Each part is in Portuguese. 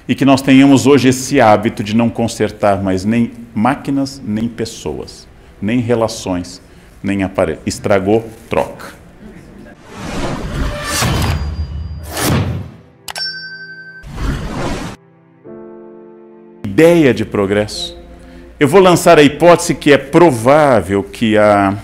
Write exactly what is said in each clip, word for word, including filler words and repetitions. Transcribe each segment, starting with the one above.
e que nós tenhamos hoje esse hábito de não consertar mais nem máquinas, nem pessoas, nem relações, nem aparelhos. Estragou, troca. Ideia de progresso. Eu vou lançar a hipótese que é provável que há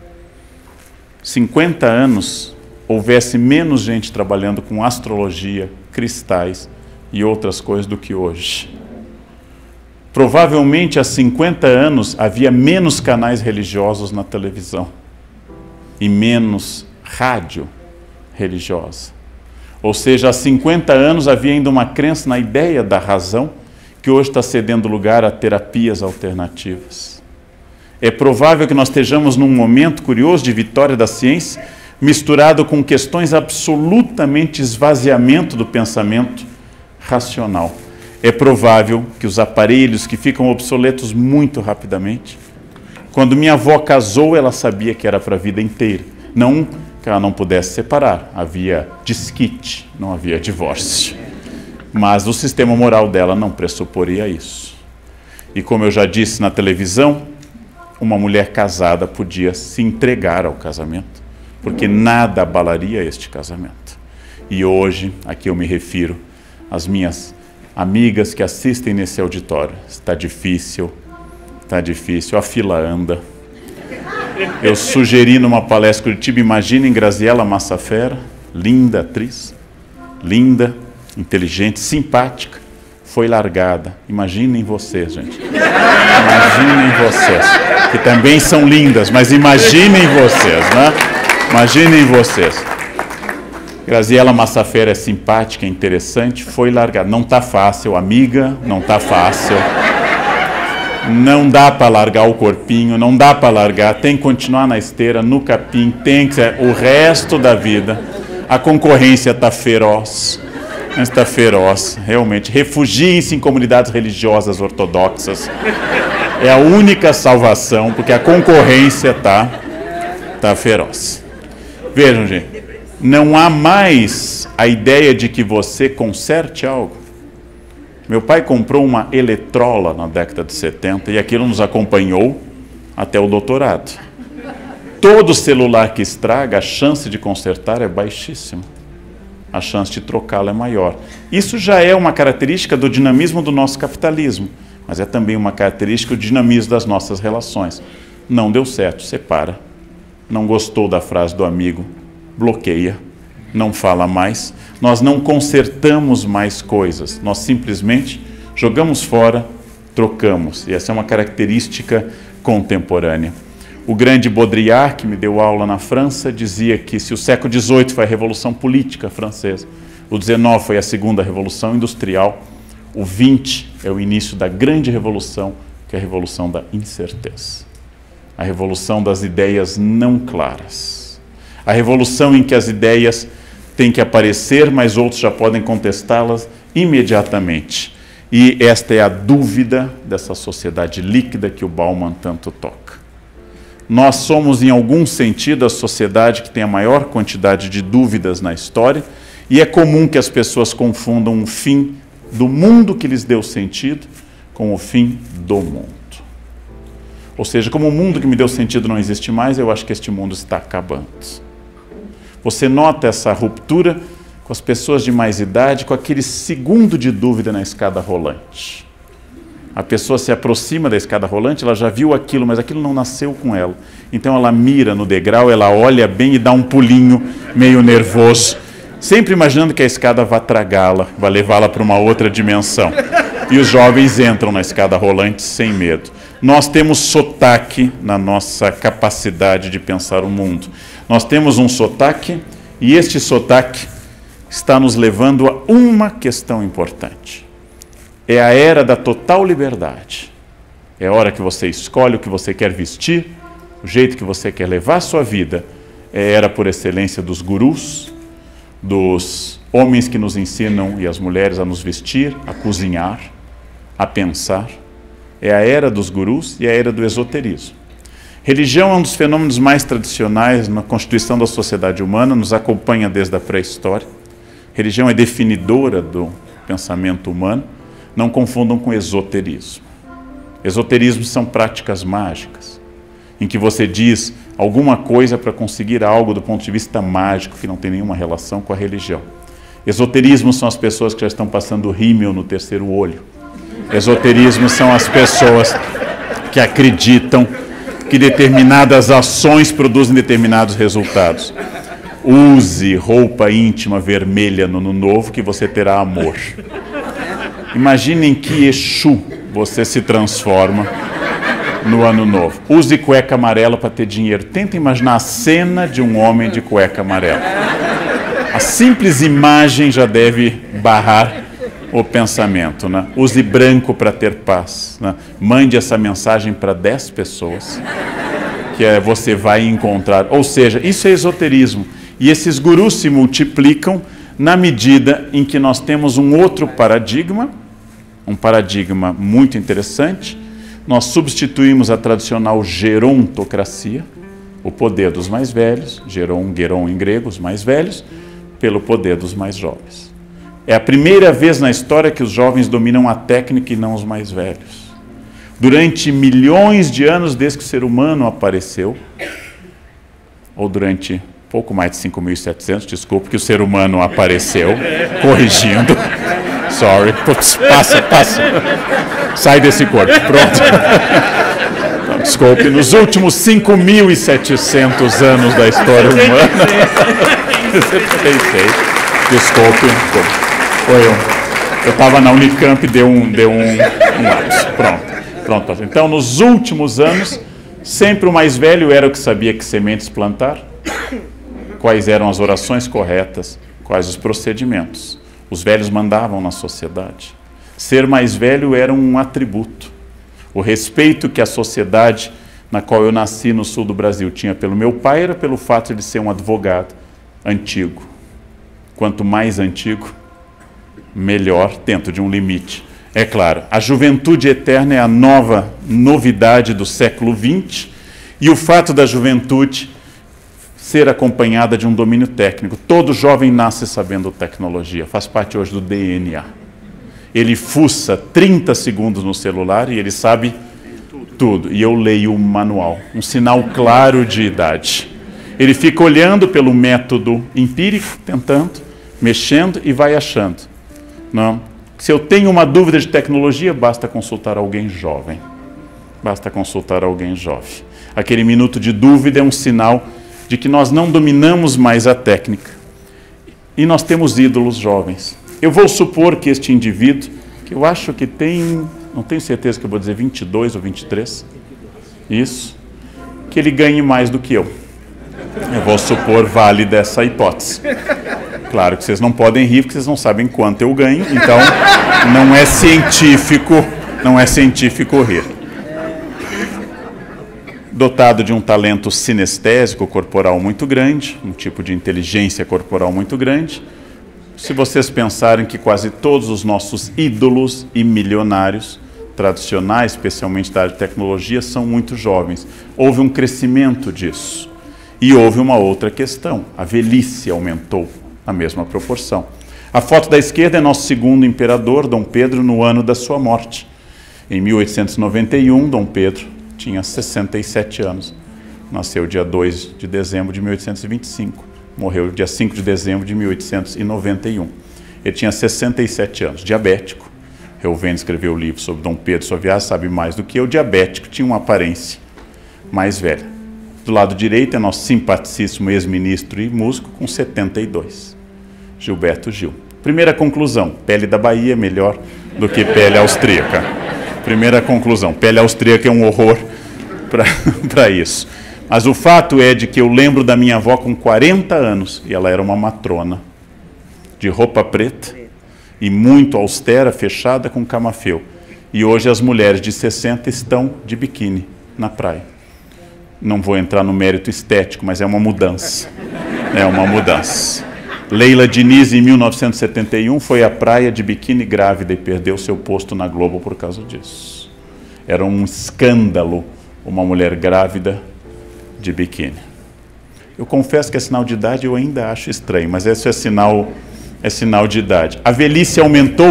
cinquenta anos houvesse menos gente trabalhando com astrologia, cristais e outras coisas do que hoje. Provavelmente há cinquenta anos havia menos canais religiosos na televisão e menos rádio religiosa. Ou seja, há cinquenta anos havia ainda uma crença na ideia da razão que hoje está cedendo lugar a terapias alternativas. É provável que nós estejamos num momento curioso de vitória da ciência, misturado com questões absolutamente esvaziamento do pensamento racional. É provável que os aparelhos que ficam obsoletos muito rapidamente. Quando minha avó casou, ela sabia que era para a vida inteira. Não que ela não pudesse separar. Havia desquite, não havia divórcio. Mas o sistema moral dela não pressuporia isso. E como eu já disse na televisão, uma mulher casada podia se entregar ao casamento, porque nada abalaria este casamento. E hoje, aqui eu me refiro às minhas amigas que assistem nesse auditório. Está difícil, está difícil, a fila anda. Eu sugeri numa palestra em Curitiba, imaginem Graziella Massafera, linda atriz, linda, inteligente, simpática, foi largada. Imaginem vocês, gente. Imaginem vocês, que também são lindas, mas imaginem vocês, né? Imaginem vocês. Graziella Massafera é simpática, é interessante, foi largada. Não está fácil, amiga, não está fácil. Não dá para largar o corpinho, não dá para largar, tem que continuar na esteira, no capim, tem que ser o resto da vida. A concorrência está feroz. Está feroz, realmente. Refugiem-se em comunidades religiosas ortodoxas. É a única salvação, porque a concorrência está tá feroz. Vejam, gente, não há mais a ideia de que você conserte algo. Meu pai comprou uma eletrola na década de setenta e aquilo nos acompanhou até o doutorado. Todo celular que estraga, a chance de consertar é baixíssima. A chance de trocá-lo é maior. Isso já é uma característica do dinamismo do nosso capitalismo, mas é também uma característica do dinamismo das nossas relações. Não deu certo, separa. Não gostou da frase do amigo, bloqueia, não fala mais. Nós não consertamos mais coisas, nós simplesmente jogamos fora, trocamos. E essa é uma característica contemporânea. O grande Baudrillard, que me deu aula na França, dizia que se o século dezoito foi a Revolução Política francesa, o dezenove foi a Segunda Revolução Industrial, o vinte é o início da grande revolução, que é a Revolução da Incerteza. A revolução das ideias não claras. A revolução em que as ideias têm que aparecer, mas outros já podem contestá-las imediatamente. E esta é a dúvida dessa sociedade líquida que o Bauman tanto toca. Nós somos, em algum sentido, a sociedade que tem a maior quantidade de dúvidas na história, e é comum que as pessoas confundam o fim do mundo que lhes deu sentido com o fim do mundo. Ou seja, como o mundo que me deu sentido não existe mais, eu acho que este mundo está acabando. Você nota essa ruptura com as pessoas de mais idade, com aquele segundo de dúvida na escada rolante. A pessoa se aproxima da escada rolante, ela já viu aquilo, mas aquilo não nasceu com ela. Então ela mira no degrau, ela olha bem e dá um pulinho meio nervoso, sempre imaginando que a escada vai tragá-la, vai levá-la para uma outra dimensão. E os jovens entram na escada rolante sem medo. Nós temos sotaque na nossa capacidade de pensar o mundo. Nós temos um sotaque, e este sotaque está nos levando a uma questão importante. É a era da total liberdade. É a hora que você escolhe o que você quer vestir, o jeito que você quer levar a sua vida. É a era por excelência dos gurus, dos homens que nos ensinam e as mulheres a nos vestir, a cozinhar, a pensar. É a era dos gurus e a era do esoterismo. Religião é um dos fenômenos mais tradicionais na constituição da sociedade humana, nos acompanha desde a pré-história. Religião é definidora do pensamento humano. Não confundam com esoterismo. Esoterismo são práticas mágicas, em que você diz alguma coisa para conseguir algo do ponto de vista mágico, que não tem nenhuma relação com a religião. Esoterismo são as pessoas que já estão passando rímel no terceiro olho. Esoterismo são as pessoas que acreditam que determinadas ações produzem determinados resultados. Use roupa íntima vermelha no ano novo que você terá amor. Imagine em que Exu você se transforma no ano novo. Use cueca amarela para ter dinheiro. Tenta imaginar a cena de um homem de cueca amarela. A simples imagem já deve barrar o pensamento, né? Use branco para ter paz, né? Mande essa mensagem para dez pessoas que é, você vai encontrar. Ou seja, isso é esoterismo. E esses gurus se multiplicam na medida em que nós temos um outro paradigma, um paradigma muito interessante. Nós substituímos a tradicional gerontocracia, o poder dos mais velhos, geron, geron em grego, os mais velhos, pelo poder dos mais jovens. É a primeira vez na história que os jovens dominam a técnica e não os mais velhos. Durante milhões de anos desde que o ser humano apareceu, ou durante pouco mais de cinco mil e setecentos, desculpe, que o ser humano apareceu, corrigindo. Sorry, Puts, passa, passa. Sai desse corpo, pronto. Então, desculpe, nos últimos cinco mil e setecentos anos da história humana. Pensei, desculpe, desculpe. Foi um, eu estava na Unicamp e deu um, deu um, um lápis. Pronto. Pronto. Então, nos últimos anos, sempre o mais velho era o que sabia que sementes plantar, quais eram as orações corretas, quais os procedimentos. Os velhos mandavam na sociedade. Ser mais velho era um atributo. O respeito que a sociedade na qual eu nasci no sul do Brasil tinha pelo meu pai era pelo fato de ser um advogado antigo. Quanto mais antigo, melhor, dentro de um limite. É claro, a juventude eterna é a nova novidade do século vinte e o fato da juventude ser acompanhada de um domínio técnico. Todo jovem nasce sabendo tecnologia, faz parte hoje do D N A. Ele fuça trinta segundos no celular e ele sabe tudo. tudo. E eu leio o manual, um sinal claro de idade. Ele fica olhando pelo método empírico, tentando, mexendo e vai achando. Não? Se eu tenho uma dúvida de tecnologia, basta consultar alguém jovem. Basta consultar alguém jovem. Aquele minuto de dúvida é um sinal de que nós não dominamos mais a técnica. E nós temos ídolos jovens. Eu vou supor que este indivíduo, que eu acho que tem, não tenho certeza que eu vou dizer vinte e dois ou vinte e três, isso, que ele ganhe mais do que eu. Eu vou supor válida essa hipótese. Claro que vocês não podem rir, porque vocês não sabem quanto eu ganho, então não é científico, não é científico rir. Dotado de um talento sinestésico corporal muito grande, um tipo de inteligência corporal muito grande. Se vocês pensarem que quase todos os nossos ídolos e milionários tradicionais, especialmente da área de tecnologia, são muito jovens. Houve um crescimento disso. E houve uma outra questão, a velhice aumentou na mesma proporção. A foto da esquerda é nosso segundo imperador, Dom Pedro, no ano da sua morte. Em mil oitocentos e noventa e um, Dom Pedro tinha sessenta e sete anos. Nasceu dia dois de dezembro de mil oitocentos e vinte e cinco. Morreu dia cinco de dezembro de mil oitocentos e noventa e um. Ele tinha sessenta e sete anos, diabético. Reuven escreveu o livro sobre Dom Pedro, sua viagem, sabe mais do que eu. Diabético, tinha uma aparência mais velha. Do lado direito é nosso simpaticíssimo ex-ministro e músico com setenta e dois. Gilberto Gil. Primeira conclusão, pele da Bahia é melhor do que pele austríaca. Primeira conclusão, pele austríaca é um horror para isso. Mas o fato é de que eu lembro da minha avó com quarenta anos, e ela era uma matrona, de roupa preta e muito austera, fechada com camafeu. E hoje as mulheres de sessenta estão de biquíni na praia. Não vou entrar no mérito estético, mas é uma mudança. É uma mudança. Leila Diniz, em mil novecentos e setenta e um, foi à praia de biquíni grávida e perdeu seu posto na Globo por causa disso. Era um escândalo uma mulher grávida de biquíni. Eu confesso que é sinal de idade, eu ainda acho estranho, mas esse é sinal, é sinal de idade. A velhice aumentou,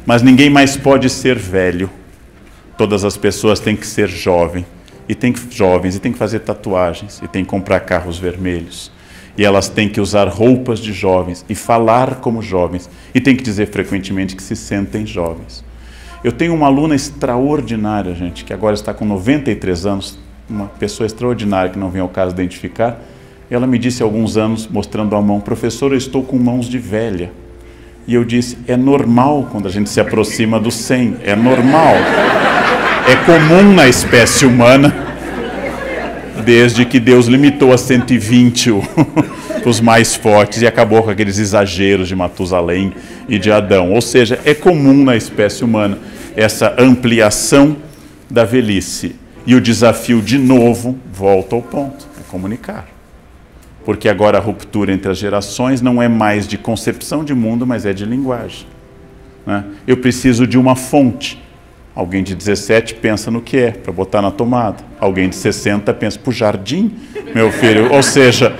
mas ninguém mais pode ser velho. Todas as pessoas têm que ser jovem, e tem que, jovens, e têm que fazer tatuagens, e têm que comprar carros vermelhos. E elas têm que usar roupas de jovens, e falar como jovens, e têm que dizer frequentemente que se sentem jovens. Eu tenho uma aluna extraordinária, gente, que agora está com noventa e três anos, uma pessoa extraordinária que não vem ao caso identificar. Ela me disse há alguns anos, mostrando a mão, professor, eu estou com mãos de velha. E eu disse, é normal quando a gente se aproxima do cem, é normal. É comum na espécie humana, desde que Deus limitou a cento e vinte os mais fortes e acabou com aqueles exageros de Matusalém e de Adão. Ou seja, é comum na espécie humana essa ampliação da velhice. E o desafio, de novo, volta ao ponto, é comunicar. Porque agora a ruptura entre as gerações não é mais de concepção de mundo, mas é de linguagem. Né? Eu preciso de uma fonte. Alguém de dezessete pensa no que é, para botar na tomada. Alguém de sessenta pensa, para o jardim, meu filho. Ou seja,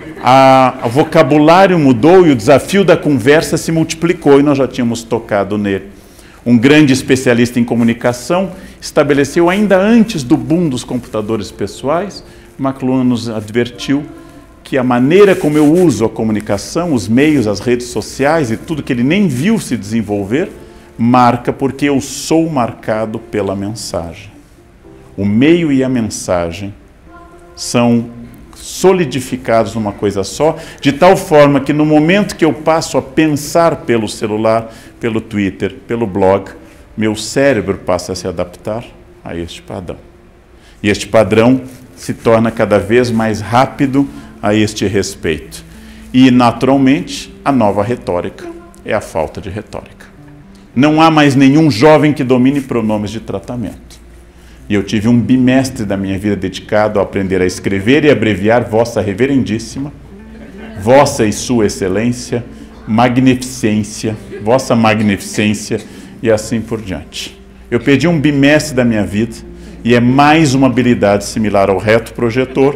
o vocabulário mudou e o desafio da conversa se multiplicou e nós já tínhamos tocado nele. Um grande especialista em comunicação estabeleceu, ainda antes do boom dos computadores pessoais, McLuhan nos advertiu que a maneira como eu uso a comunicação, os meios, as redes sociais e tudo que ele nem viu se desenvolver, marca porque eu sou marcado pela mensagem. O meio e a mensagem são solidificados numa coisa só, de tal forma que no momento que eu passo a pensar pelo celular, pelo Twitter, pelo blog, meu cérebro passa a se adaptar a este padrão. E este padrão se torna cada vez mais rápido a este respeito. E, naturalmente, a nova retórica é a falta de retórica. Não há mais nenhum jovem que domine pronomes de tratamento. E eu tive um bimestre da minha vida dedicado a aprender a escrever e abreviar Vossa Reverendíssima, Vossa e Sua Excelência, Magnificência, Vossa Magnificência e assim por diante. Eu perdi um bimestre da minha vida e é mais uma habilidade similar ao reto projetor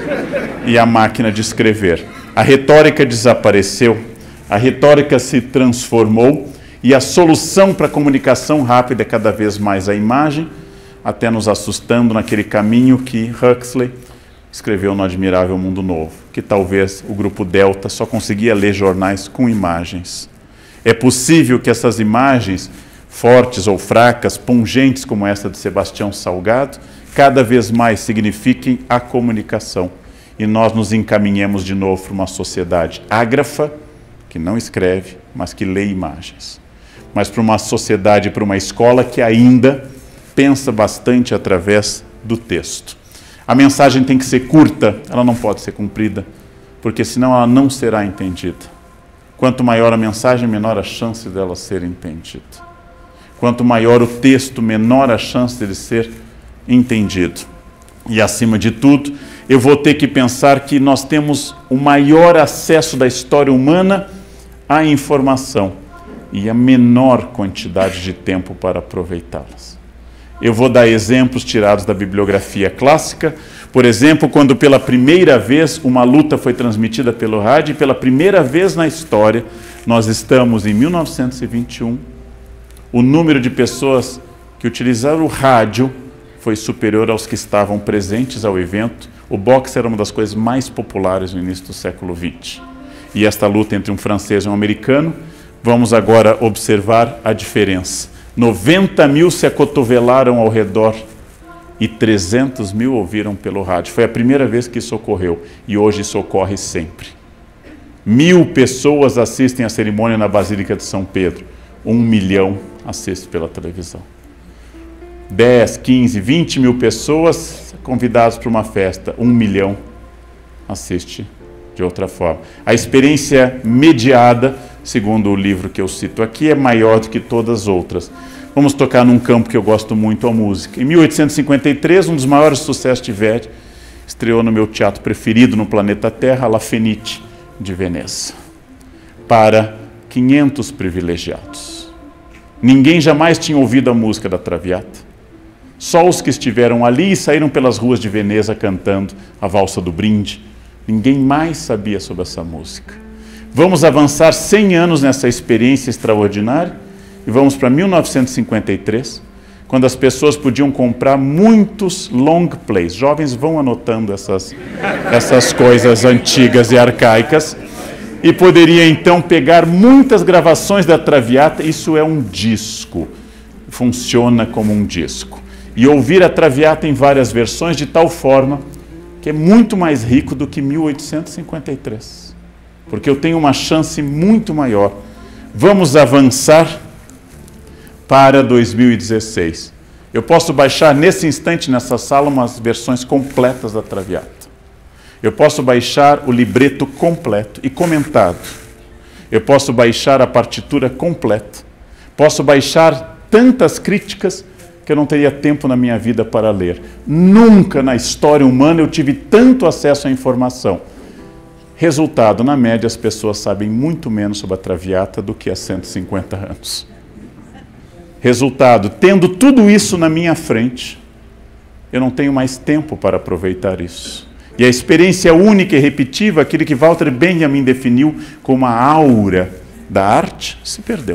e à máquina de escrever. A retórica desapareceu, a retórica se transformou e a solução para a comunicação rápida é cada vez mais a imagem, até nos assustando naquele caminho que Huxley escreveu no Admirável Mundo Novo, que talvez o grupo Delta só conseguia ler jornais com imagens. É possível que essas imagens, fortes ou fracas, pungentes como essa de Sebastião Salgado, cada vez mais signifiquem a comunicação. E nós nos encaminhemos de novo para uma sociedade ágrafa, que não escreve, mas que lê imagens. Mas para uma sociedade, para uma escola que ainda pensa bastante através do texto. A mensagem tem que ser curta, ela não pode ser comprida, porque senão ela não será entendida. Quanto maior a mensagem, menor a chance dela ser entendida. Quanto maior o texto, menor a chance dele ser entendido. E, acima de tudo, eu vou ter que pensar que nós temos o maior acesso da história humana à informação e a menor quantidade de tempo para aproveitá-las. Eu vou dar exemplos tirados da bibliografia clássica. Por exemplo, quando pela primeira vez uma luta foi transmitida pelo rádio, e pela primeira vez na história, nós estamos em mil novecentos e vinte e um, o número de pessoas que utilizaram o rádio foi superior aos que estavam presentes ao evento. O boxe era uma das coisas mais populares no início do século vinte. E esta luta entre um francês e um americano, vamos agora observar a diferença. noventa mil se acotovelaram ao redor e trezentos mil ouviram pelo rádio. Foi a primeira vez que isso ocorreu e hoje isso ocorre sempre. Mil pessoas assistem à cerimônia na Basílica de São Pedro. Um milhão assiste pela televisão. dez, quinze, vinte mil pessoas convidadas para uma festa. Um milhão assiste de outra forma. A experiência mediada, segundo o livro que eu cito aqui, é maior do que todas as outras. Vamos tocar num campo que eu gosto muito, a música. Em mil oitocentos e cinquenta e três, um dos maiores sucessos de Verdi estreou no meu teatro preferido no planeta Terra, La Fenice, de Veneza, para quinhentos privilegiados. Ninguém jamais tinha ouvido a música da Traviata. Só os que estiveram ali e saíram pelas ruas de Veneza cantando a Valsa do Brinde. Ninguém mais sabia sobre essa música. Vamos avançar cem anos nessa experiência extraordinária e vamos para mil novecentos e cinquenta e três, quando as pessoas podiam comprar muitos long plays. Jovens vão anotando essas, essas coisas antigas e arcaicas, e poderia então pegar muitas gravações da Traviata. Isso é um disco, funciona como um disco, e ouvir a Traviata em várias versões, de tal forma que é muito mais rico do que mil oitocentos e cinquenta e três, porque eu tenho uma chance muito maior. Vamos avançar para dois mil e dezesseis. Eu posso baixar nesse instante nessa sala umas versões completas da Traviata. Eu posso baixar o libreto completo e comentado. Eu posso baixar a partitura completa. Posso baixar tantas críticas que eu não teria tempo na minha vida para ler. Nunca na história humana eu tive tanto acesso à informação. Resultado, na média, as pessoas sabem muito menos sobre a Traviata do que há cento e cinquenta anos. Resultado, tendo tudo isso na minha frente, eu não tenho mais tempo para aproveitar isso. E a experiência única e repetiva, aquilo que Walter Benjamin definiu como a aura da arte, se perdeu.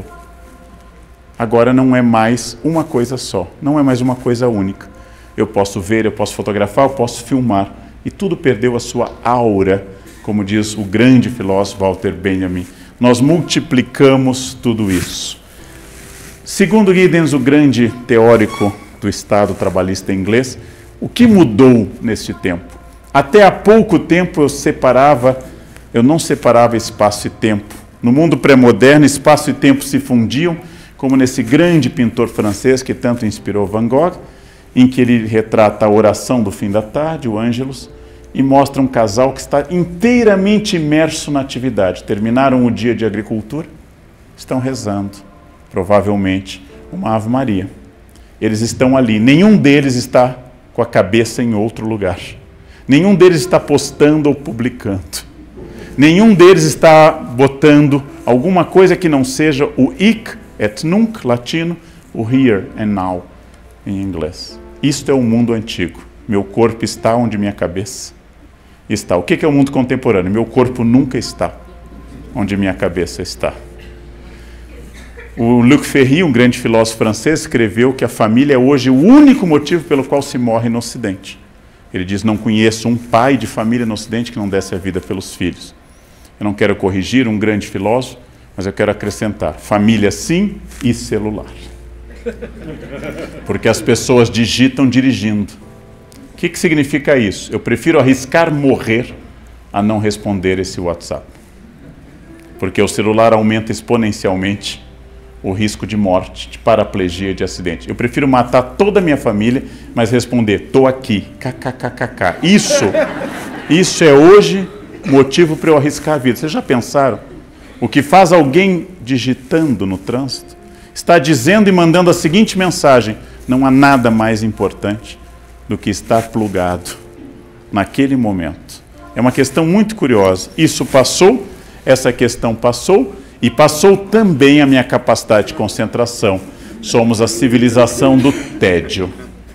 Agora não é mais uma coisa só, não é mais uma coisa única. Eu posso ver, eu posso fotografar, eu posso filmar, e tudo perdeu a sua aura, como diz o grande filósofo Walter Benjamin. Nós multiplicamos tudo isso. Segundo Giddens, o grande teórico do Estado trabalhista inglês, o que mudou neste tempo? Até há pouco tempo eu separava, eu não separava espaço e tempo. No mundo pré-moderno, espaço e tempo se fundiam, como nesse grande pintor francês que tanto inspirou Van Gogh, em que ele retrata a oração do fim da tarde, o Ângelus, e mostra um casal que está inteiramente imerso na atividade. Terminaram o dia de agricultura, estão rezando, provavelmente, uma Ave Maria. Eles estão ali, nenhum deles está com a cabeça em outro lugar. Nenhum deles está postando ou publicando. Nenhum deles está botando alguma coisa que não seja o hic et nunc, latino, o here and now, em inglês. Isto é o mundo antigo. Meu corpo está onde minha cabeça está. O que é o mundo contemporâneo? Meu corpo nunca está onde minha cabeça está. O Luc Ferry, um grande filósofo francês, escreveu que a família é hoje o único motivo pelo qual se morre no Ocidente. Ele diz, não conheço um pai de família no Ocidente que não desse a vida pelos filhos. Eu não quero corrigir um grande filósofo, mas eu quero acrescentar, família sim e celular. Porque as pessoas digitam dirigindo. O que que significa isso? Eu prefiro arriscar morrer a não responder esse WhatsApp. Porque o celular aumenta exponencialmente o risco de morte, de paraplegia, de acidente. Eu prefiro matar toda a minha família, mas responder, estou aqui, kkkk. Isso, isso é hoje motivo para eu arriscar a vida. Vocês já pensaram? O que faz alguém digitando no trânsito está dizendo e mandando a seguinte mensagem, não há nada mais importante do que estar plugado naquele momento. É uma questão muito curiosa. Isso passou, essa questão passou, e passou também a minha capacidade de concentração. Somos a civilização do tédio.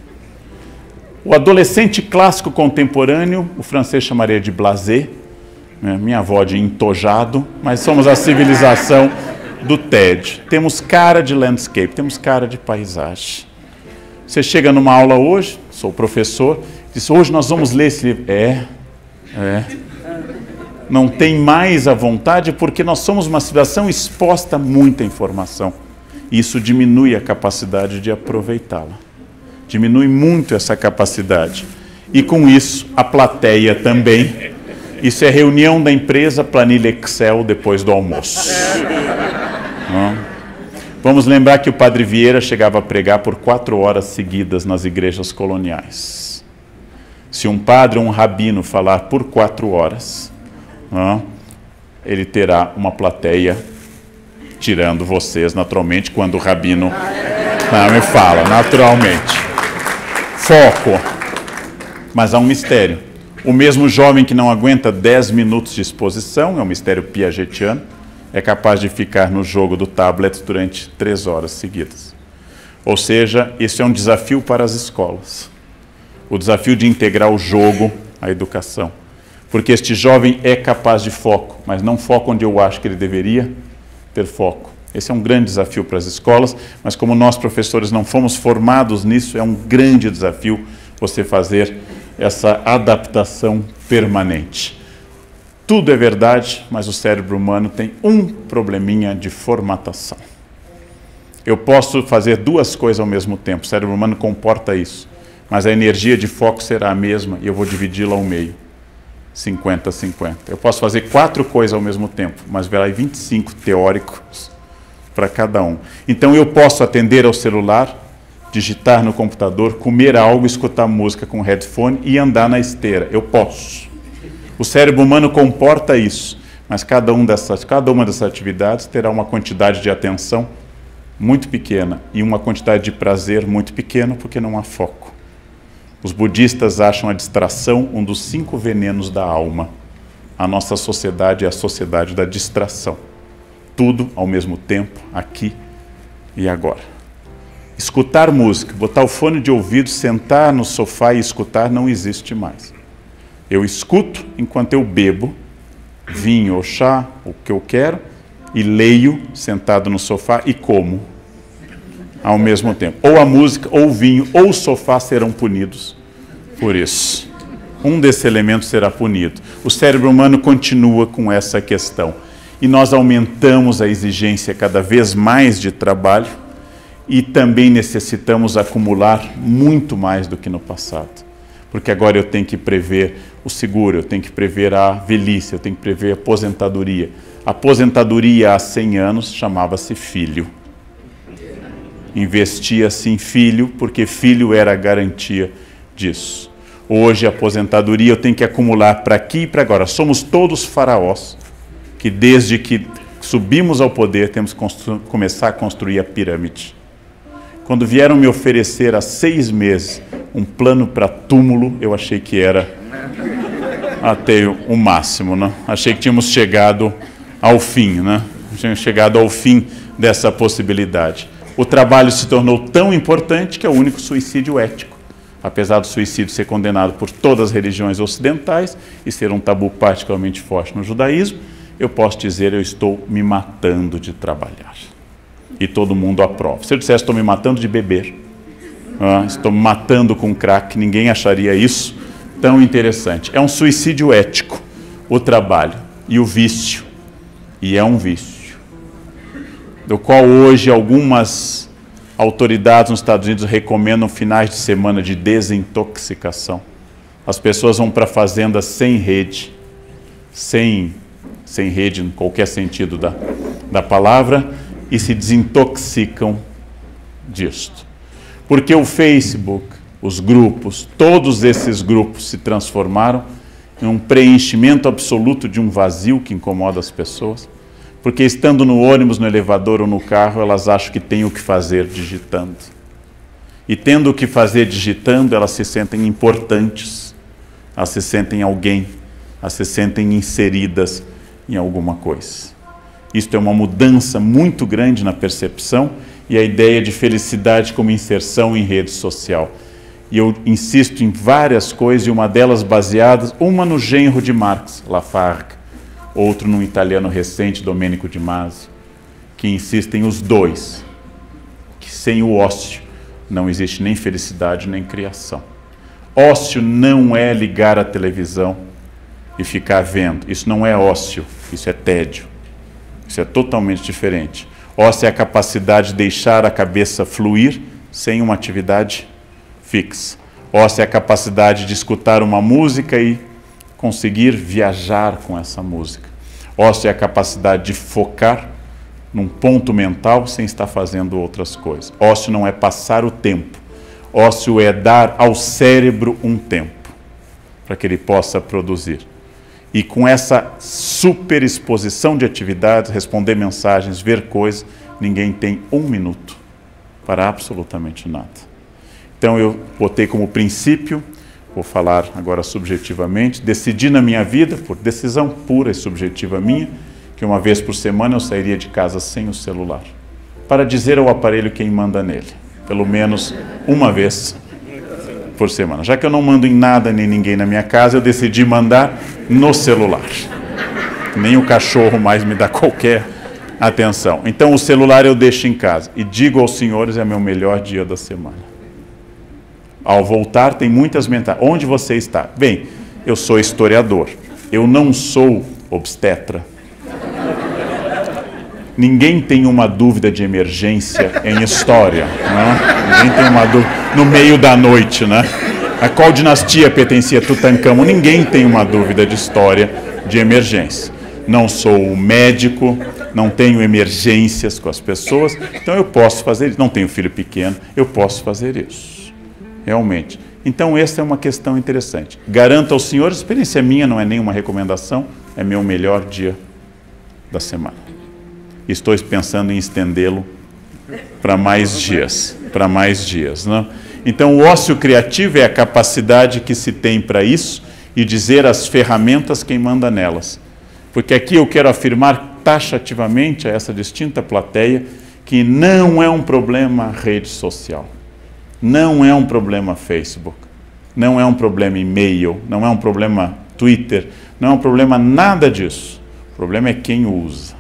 O adolescente clássico contemporâneo, o francês chamaria de blasé, né? Minha avó de entojado, mas somos a civilização do tédio. Temos cara de landscape, temos cara de paisagem. Você chega numa aula hoje, sou professor, diz, hoje nós vamos ler esse livro. É, é. Não tem mais a vontade porque nós somos uma civilização exposta a muita informação. Isso diminui a capacidade de aproveitá-la. Diminui muito essa capacidade. E com isso, a plateia também. Isso é reunião da empresa, planilha Excel depois do almoço. Não? Vamos lembrar que o Padre Vieira chegava a pregar por quatro horas seguidas nas igrejas coloniais. Se um padre ou um rabino falar por quatro horas, não, ele terá uma plateia tirando vocês naturalmente quando o rabino não, me fala, naturalmente. Foco. Mas há um mistério. O mesmo jovem que não aguenta dez minutos de exposição, é um mistério piagetiano, é capaz de ficar no jogo do tablet durante três horas seguidas. Ou seja, esse é um desafio para as escolas. O desafio de integrar o jogo à educação. Porque este jovem é capaz de foco, mas não foco onde eu acho que ele deveria ter foco. Esse é um grande desafio para as escolas, mas como nós professores não fomos formados nisso, é um grande desafio você fazer essa adaptação permanente. Tudo é verdade, mas o cérebro humano tem um probleminha de formatação. Eu posso fazer duas coisas ao mesmo tempo, o cérebro humano comporta isso, mas a energia de foco será a mesma e eu vou dividi-la ao meio, cinquenta a cinquenta. Eu posso fazer quatro coisas ao mesmo tempo, mas verá vinte e cinco teóricos para cada um. Então eu posso atender ao celular, digitar no computador, comer algo, escutar música com headphone e andar na esteira. Eu posso. O cérebro humano comporta isso, mas cada, um dessas, cada uma dessas atividades terá uma quantidade de atenção muito pequena e uma quantidade de prazer muito pequena, porque não há foco. Os budistas acham a distração um dos cinco venenos da alma. A nossa sociedade é a sociedade da distração. Tudo ao mesmo tempo, aqui e agora. Escutar música, botar o fone de ouvido, sentar no sofá e escutar não existe mais. Eu escuto enquanto eu bebo vinho ou chá, o que eu quero, e leio sentado no sofá e como ao mesmo tempo. Ou a música, ou o vinho, ou o sofá serão punidos por isso. Um desses elementos será punido. O cérebro humano continua com essa questão. E nós aumentamos a exigência cada vez mais de trabalho e também necessitamos acumular muito mais do que no passado. Porque agora eu tenho que prever o seguro, eu tenho que prever a velhice, eu tenho que prever a aposentadoria. A aposentadoria há cem anos chamava-se filho. Investia-se em filho, porque filho era a garantia disso. Hoje, a aposentadoria eu tenho que acumular para aqui e para agora. Somos todos faraós, que desde que subimos ao poder, temos que começar a construir a pirâmide. Quando vieram me oferecer há seis meses um plano para túmulo, eu achei que era até o máximo, né? Achei que tínhamos chegado ao fim, né? Tínhamos chegado ao fim dessa possibilidade. O trabalho se tornou tão importante que é o único suicídio ético. Apesar do suicídio ser condenado por todas as religiões ocidentais e ser um tabu particularmente forte no judaísmo, eu posso dizer, eu estou me matando de trabalhar. E todo mundo aprova. Se eu dissesse, estou me matando de beber, ah, estou me matando com crack, ninguém acharia isso tão interessante. É um suicídio ético, o trabalho e o vício. E é um vício, do qual hoje algumas autoridades nos Estados Unidos recomendam finais de semana de desintoxicação. As pessoas vão para a fazenda sem rede, sem, sem rede em qualquer sentido da, da palavra, e se desintoxicam disto. Porque o Facebook, os grupos, todos esses grupos se transformaram em um preenchimento absoluto de um vazio que incomoda as pessoas, porque estando no ônibus, no elevador ou no carro, elas acham que têm o que fazer digitando. E tendo o que fazer digitando, elas se sentem importantes, elas se sentem alguém, elas se sentem inseridas em alguma coisa. Isto é uma mudança muito grande na percepção e a ideia de felicidade como inserção em rede social. E eu insisto em várias coisas, e uma delas baseadas, uma no genro de Marx, Lafargue, outro num italiano recente, Domenico de Masi, que insistem os dois, que sem o ócio não existe nem felicidade nem criação. Ócio não é ligar a televisão e ficar vendo, isso não é ócio, isso é tédio. Isso é totalmente diferente. Ócio é a capacidade de deixar a cabeça fluir sem uma atividade fixa. Ócio é a capacidade de escutar uma música e conseguir viajar com essa música. Ócio é a capacidade de focar num ponto mental sem estar fazendo outras coisas. Ócio não é passar o tempo. Ócio é dar ao cérebro um tempo para que ele possa produzir. E com essa superexposição de atividades, responder mensagens, ver coisas, ninguém tem um minuto para absolutamente nada. Então eu botei como princípio, vou falar agora subjetivamente, decidi na minha vida, por decisão pura e subjetiva minha, que uma vez por semana eu sairia de casa sem o celular, para dizer ao aparelho quem manda nele, pelo menos uma vez por semana. Já que eu não mando em nada nem ninguém na minha casa, eu decidi mandar no celular. Nem o cachorro mais me dá qualquer atenção. Então o celular eu deixo em casa e digo aos senhores, é meu melhor dia da semana. Ao voltar tem muitas mensagens. Onde você está? Bem, eu sou historiador, eu não sou obstetra. Ninguém tem uma dúvida de emergência em história, né? Ninguém tem uma dúvida no meio da noite, né? A qual dinastia pertencia a Tutancâmon? Ninguém tem uma dúvida de história de emergência. Não sou médico, não tenho emergências com as pessoas, então eu posso fazer isso. Não tenho filho pequeno, eu posso fazer isso. Realmente. Então essa é uma questão interessante. Garanto aos senhores, experiência minha, não é nenhuma recomendação, é meu melhor dia da semana. Estou pensando em estendê-lo para mais dias, para mais dias, né? Então, o ócio criativo é a capacidade que se tem para isso e dizer as ferramentas quem manda nelas. Porque aqui eu quero afirmar taxativamente a essa distinta plateia que não é um problema rede social, não é um problema Facebook, não é um problema e-mail, não é um problema Twitter, não é um problema nada disso. O problema é quem usa.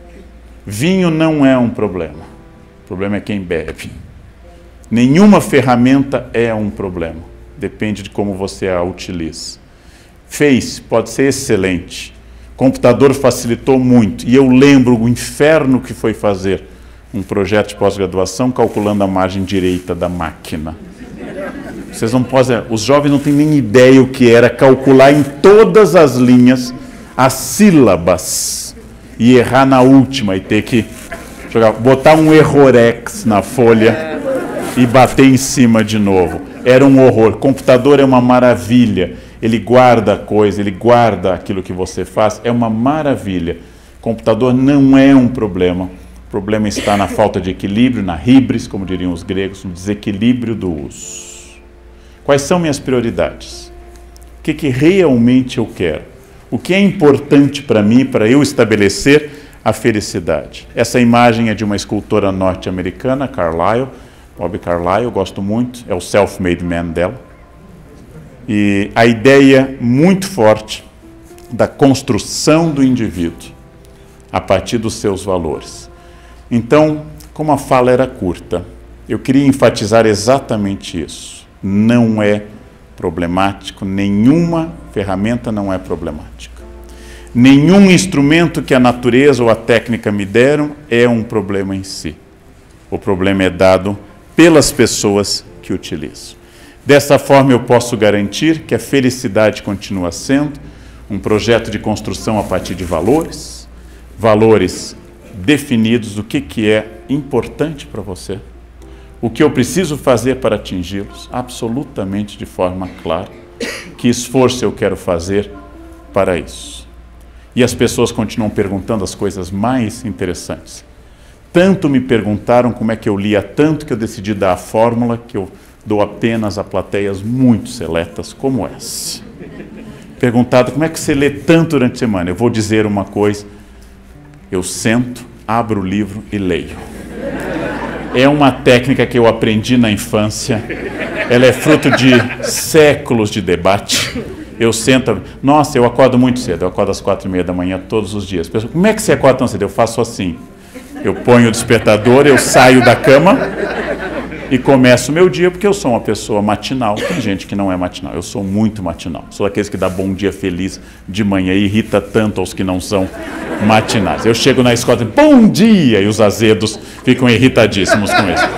Vinho não é um problema, o problema é quem bebe. Nenhuma ferramenta é um problema, depende de como você a utiliza. Face pode ser excelente, computador facilitou muito, e eu lembro o inferno que foi fazer um projeto de pós-graduação calculando a margem direita da máquina. Vocês não podem, os jovens não têm nem ideia o que era calcular em todas as linhas as sílabas. E errar na última e ter que jogar, botar um errorex na folha e bater em cima de novo. Era um horror. Computador é uma maravilha. Ele guarda a coisa, ele guarda aquilo que você faz. É uma maravilha. Computador não é um problema. O problema está na falta de equilíbrio, na híbris, como diriam os gregos, no desequilíbrio do uso. Quais são minhas prioridades? O que, que realmente eu quero? O que é importante para mim, para eu estabelecer a felicidade? Essa imagem é de uma escultora norte-americana, Carlyle, Bob Carlyle, eu gosto muito, é o self-made man dela. E a ideia muito forte da construção do indivíduo a partir dos seus valores. Então, como a fala era curta, eu queria enfatizar exatamente isso. Não é problemático, nenhuma ferramenta não é problemática. Nenhum instrumento que a natureza ou a técnica me deram é um problema em si. O problema é dado pelas pessoas que utilizam. Dessa forma eu posso garantir que a felicidade continua sendo um projeto de construção a partir de valores, valores definidos do que, que é importante para você. O que eu preciso fazer para atingi-los, absolutamente de forma clara. Que esforço eu quero fazer para isso? E as pessoas continuam perguntando as coisas mais interessantes. Tanto me perguntaram como é que eu lia tanto que eu decidi dar a fórmula que eu dou apenas a plateias muito seletas como essa. Perguntado como é que você lê tanto durante a semana? Eu vou dizer uma coisa, eu sento, abro o livro e leio. É uma técnica que eu aprendi na infância, ela é fruto de séculos de debate. Eu sento, nossa, eu acordo muito cedo, eu acordo às quatro e meia da manhã todos os dias. Pessoal, como é que você acorda tão cedo? Eu faço assim, eu ponho o despertador, eu saio da cama e começo o meu dia, porque eu sou uma pessoa matinal. Tem gente que não é matinal, eu sou muito matinal. Sou aqueles que dá bom dia feliz de manhã e irrita tanto aos que não são matinais. Eu chego na escola e digo, bom dia, e os azedos ficam irritadíssimos com isso.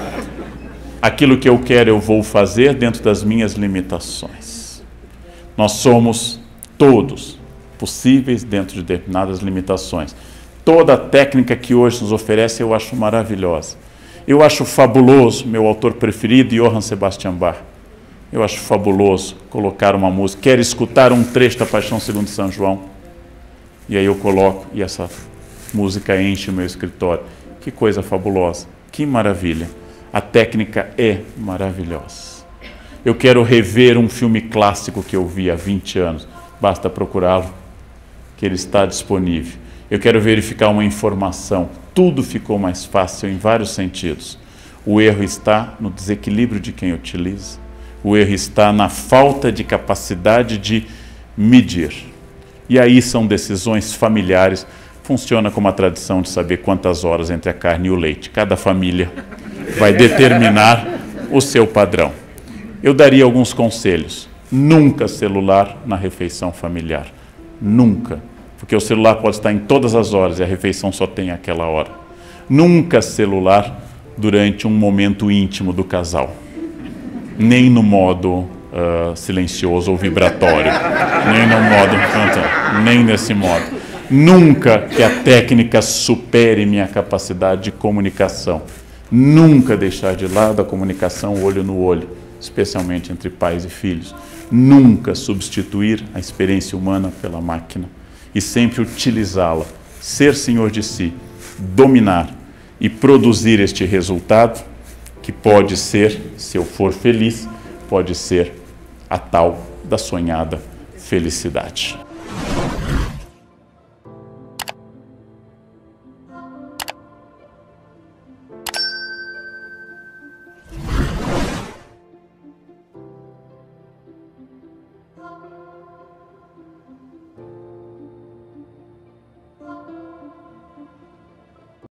Aquilo que eu quero eu vou fazer dentro das minhas limitações. Nós somos todos possíveis dentro de determinadas limitações. Toda a técnica que hoje nos oferece eu acho maravilhosa. Eu acho fabuloso, meu autor preferido, Johann Sebastian Bach. Eu acho fabuloso colocar uma música. Quero escutar um trecho da Paixão segundo São João. E aí eu coloco e essa música enche o meu escritório. Que coisa fabulosa, que maravilha. A técnica é maravilhosa. Eu quero rever um filme clássico que eu vi há vinte anos. Basta procurá-lo, que ele está disponível. Eu quero verificar uma informação. Tudo ficou mais fácil em vários sentidos. O erro está no desequilíbrio de quem utiliza. O erro está na falta de capacidade de medir. E aí são decisões familiares, funciona como a tradição de saber quantas horas entre a carne e o leite. Cada família vai determinar o seu padrão. Eu daria alguns conselhos. Nunca celular na refeição familiar. Nunca. Porque o celular pode estar em todas as horas e a refeição só tem aquela hora. Nunca celular durante um momento íntimo do casal. Nem no modo uh, silencioso ou vibratório. Nem no modo... Nem nesse modo. Nunca que a técnica supere minha capacidade de comunicação. Nunca deixar de lado a comunicação olho no olho, especialmente entre pais e filhos. Nunca substituir a experiência humana pela máquina e sempre utilizá-la, ser senhor de si, dominar e produzir este resultado que pode ser, se eu for feliz, pode ser a tal da sonhada felicidade.